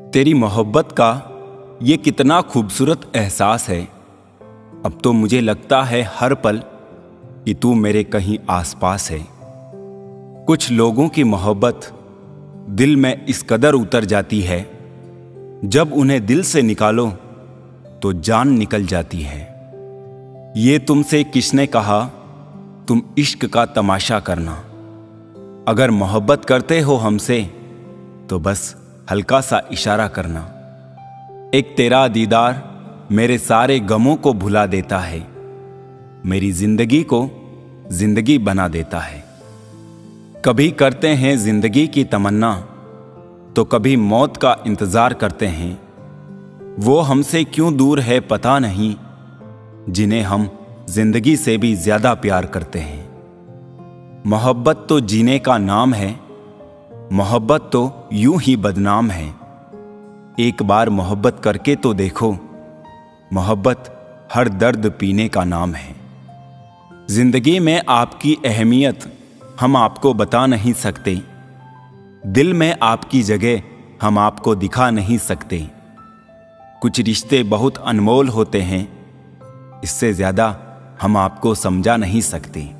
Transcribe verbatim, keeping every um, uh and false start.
तेरी मोहब्बत का ये कितना खूबसूरत एहसास है। अब तो मुझे लगता है हर पल कि तू मेरे कहीं आसपास है। कुछ लोगों की मोहब्बत दिल में इस कदर उतर जाती है, जब उन्हें दिल से निकालो तो जान निकल जाती है। ये तुमसे किसने कहा तुम इश्क का तमाशा करना। अगर मोहब्बत करते हो हमसे तो बस हल्का सा इशारा करना। एक तेरा दीदार मेरे सारे गमों को भुला देता है, मेरी जिंदगी को जिंदगी बना देता है। कभी करते हैं जिंदगी की तमन्ना तो कभी मौत का इंतजार करते हैं। वो हमसे क्यों दूर है पता नहीं, जिन्हें हम जिंदगी से भी ज्यादा प्यार करते हैं। मोहब्बत तो जीने का नाम है, मोहब्बत तो यूं ही बदनाम है। एक बार मोहब्बत करके तो देखो, मोहब्बत हर दर्द पीने का नाम है। जिंदगी में आपकी अहमियत हम आपको बता नहीं सकते, दिल में आपकी जगह हम आपको दिखा नहीं सकते। कुछ रिश्ते बहुत अनमोल होते हैं, इससे ज्यादा हम आपको समझा नहीं सकते।